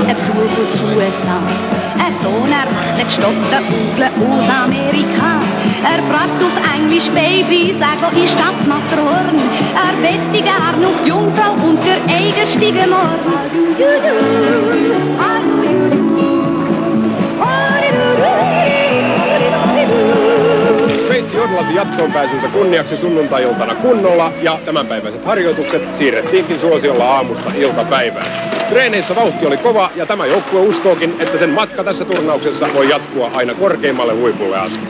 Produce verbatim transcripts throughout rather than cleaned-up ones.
ein Besuch aus den U S A. Ein Sohn, er hat einen gestoppten Onkel aus Amerika. Er fragt auf Englisch, Baby, sag, wo ist das Matterhorn? Er wette gern noch die Jungfrau und der eigenstiege Morgen. Sveitsi odlasi jatkoon pääsynsä kunniaksi sunnuntai-iltana kunnolla ja tämänpäiväiset harjoitukset siirrettiinkin suosiolla aamusta iltapäivään. Treeneissä vauhti oli kova ja tämä joukkue uskookin, että sen matka tässä turnauksessa voi jatkua aina korkeimmalle huipulle asti.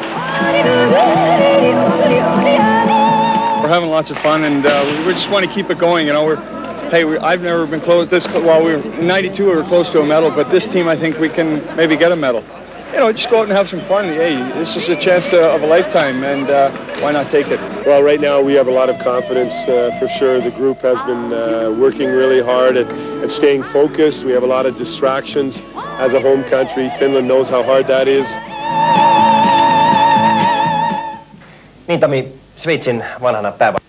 We're having lots of fun and uh, we just want to keep it going. You know, we're hey, we, I've never been close this while we were in ninety-two. We were close to a medal, but this team I think we can maybe get a medal. You know, just go out and have some fun. Hey, this is a chance to, of a lifetime, and uh, why not take it? Well, right now we have a lot of confidence uh, for sure. The group has been uh, working really hard at, at staying focused. We have a lot of distractions as a home country. Finland knows how hard that is. Niin, Tomi, Sveitsin vanhana päävalmentaja.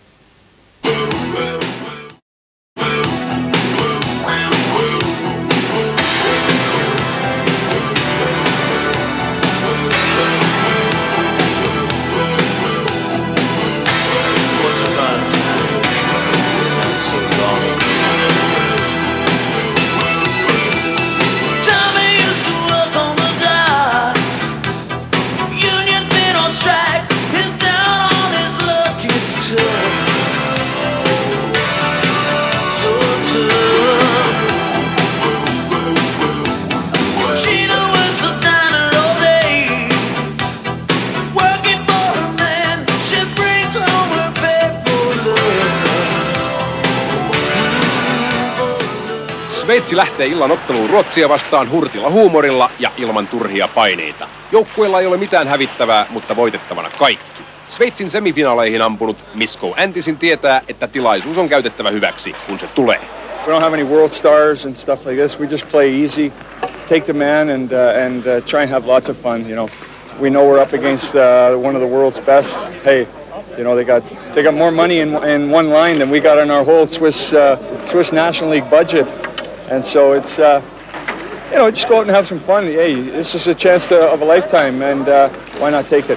Sveitsi lähtee illan otteluun Ruotsia vastaan hurtilla huumorilla ja ilman turhia paineita. Joukkueella ei ole mitään hävittävää, mutta voitettavana kaikki. Sveitsin semifinaaleihin ampunut Misko Antisin tietää, että tilaisuus on käytettävä hyväksi, kun se tulee. We don't have any world stars and stuff like this. We just play easy, take the man and uh, and uh, try and have lots of fun. You know, we know we're up against uh, one of the world's best. Hey, you know they got they got more money in in one line than we got in our whole Swiss uh, Swiss National League budget. And so it's, uh, you know, just go out and have some fun. Hey, this is a chance to, of a lifetime, and uh, why not take it?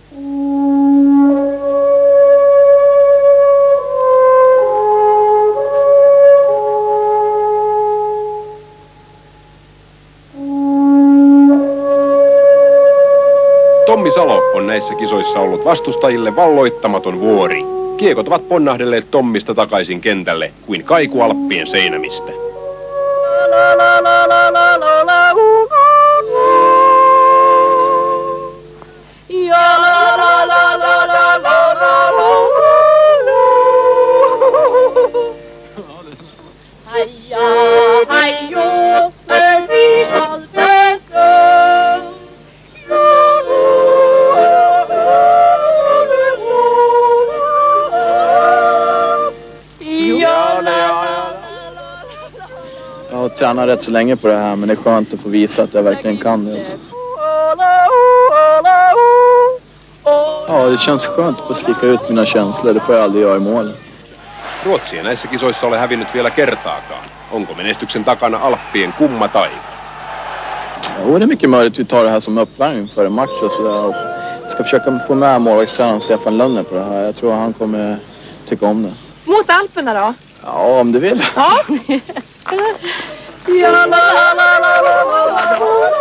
Tommi Salo on näissä kisoissa ollut vastustajille valloittamaton vuori. Kiekot ovat ponnahdelleet Tommista takaisin kentälle kuin kaiku Alppien seinämistä. La la la la la la la ja la la la la la la la Haja hajo för vi skall täcka Jag har tränat rätt så länge på det här, men det är skönt att få visa att jag verkligen kan det också. Ja, det känns skönt att få slicka ut mina känslor. Det får jag aldrig göra i mål. Ruotsi ei näissä kisoissa ole hävinnyt vielä kertaakaan. Onko menestyksen takana Alppien kumma taika? Jo, det är mycket möjligt att vi tar det här som uppvärmning för en match och sådär. Och ska försöka få med målvaktstränaren Stefan Lönner på det här. Jag tror han kommer tycka om det. Mot Alperna då? Ja, om du vill. Ja. Ja la la la la la la.